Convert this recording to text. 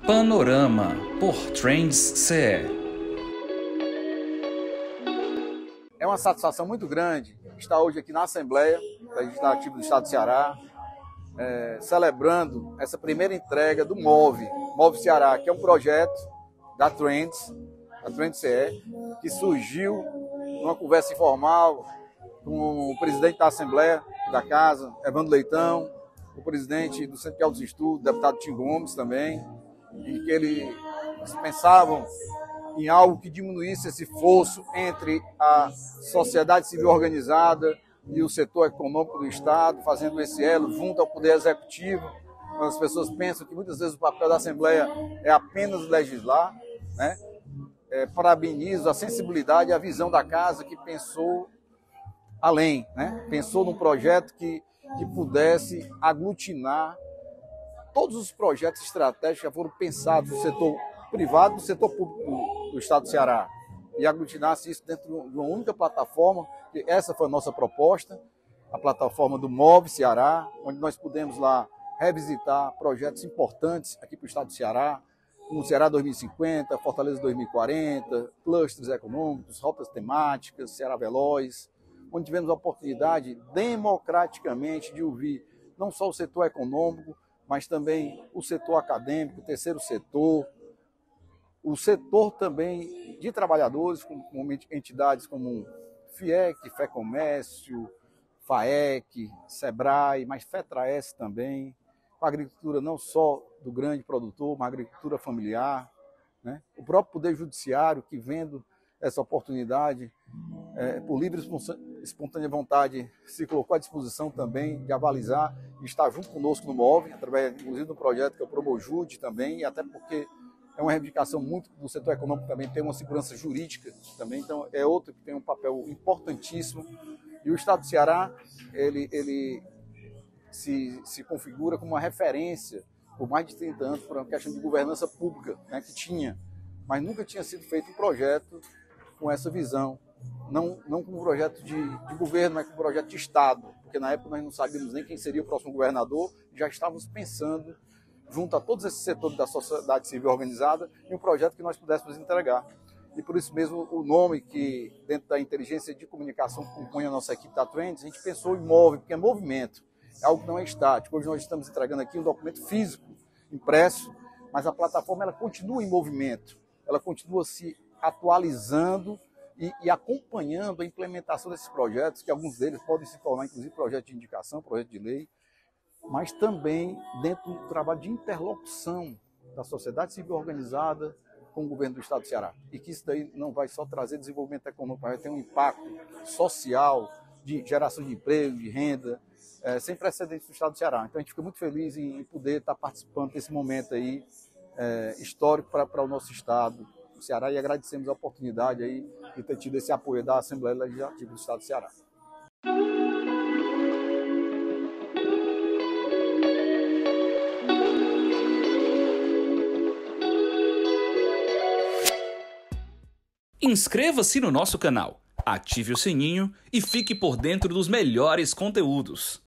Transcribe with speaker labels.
Speaker 1: Panorama por Trends CE.
Speaker 2: É uma satisfação muito grande estar hoje aqui na Assembleia Legislativa do Estado do Ceará, celebrando essa primeira entrega do MOVE Ceará, que é um projeto da Trends CE, que surgiu numa conversa informal com o presidente da Assembleia da Casa, Evandro Leitão, o presidente do Centro de Altos Estudos, o deputado Tim Gomes também, e que eles pensavam em algo que diminuísse esse fosso entre a sociedade civil organizada e o setor econômico do Estado, fazendo esse elo junto ao Poder Executivo. As pessoas pensam que muitas vezes o papel da Assembleia é apenas legislar, né? Parabenizo a sensibilidade e a visão da Casa, que pensou além, né? Pensou num projeto que pudesse aglutinar todos os projetos estratégicos que já foram pensados no setor privado e no setor público do Estado do Ceará, e aglutinasse isso dentro de uma única plataforma, que essa foi a nossa proposta, a plataforma do MOVE Ceará, onde nós pudemos lá revisitar projetos importantes aqui para o Estado do Ceará, como o Ceará 2050, Fortaleza 2040, clusters econômicos, rotas temáticas, Ceará Veloz, onde tivemos a oportunidade democraticamente de ouvir não só o setor econômico, mas também o setor acadêmico, o terceiro setor, o setor também de trabalhadores, com entidades como FIEC, FEComércio, FAEC, SEBRAE, mas FETRAES também, com a agricultura não só do grande produtor, mas a agricultura familiar, né? O próprio Poder Judiciário, que vendo essa oportunidade, por livre e espontânea vontade, se colocou à disposição também de avalizar e estar junto conosco no MOVE, através, inclusive, do projeto que é o Promojude também, e até porque é uma reivindicação muito do setor econômico também, tem uma segurança jurídica também, então é outro que tem um papel importantíssimo. E o Estado do Ceará, ele se configura como uma referência por mais de 30 anos para uma questão de governança pública, né, que tinha, mas nunca tinha sido feito um projeto com essa visão, não como um projeto de governo, mas como um projeto de Estado, porque na época nós não sabíamos nem quem seria o próximo governador, já estávamos pensando, junto a todos esses setores da sociedade civil organizada, em um projeto que nós pudéssemos entregar. E por isso mesmo o nome que, dentro da inteligência de comunicação que compõe a nossa equipe da Trends, a gente pensou em MOVE, porque é movimento, é algo que não é estático. Hoje nós estamos entregando aqui um documento físico, impresso, mas a plataforma ela continua em movimento, ela continua se atualizando e acompanhando a implementação desses projetos, que alguns deles podem se tornar, inclusive, projeto de indicação, projeto de lei, mas também dentro do trabalho de interlocução da sociedade civil organizada com o governo do Estado do Ceará. E que isso daí não vai só trazer desenvolvimento econômico, mas vai ter um impacto social, de geração de emprego, de renda, sem precedentes do Estado do Ceará. Então a gente fica muito feliz em poder estar participando desse momento aí, histórico para o nosso Estado, o Ceará, e agradecemos a oportunidade aí de ter tido esse apoio da Assembleia Legislativa do Estado do Ceará.
Speaker 1: Inscreva-se no nosso canal, ative o sininho e fique por dentro dos melhores conteúdos.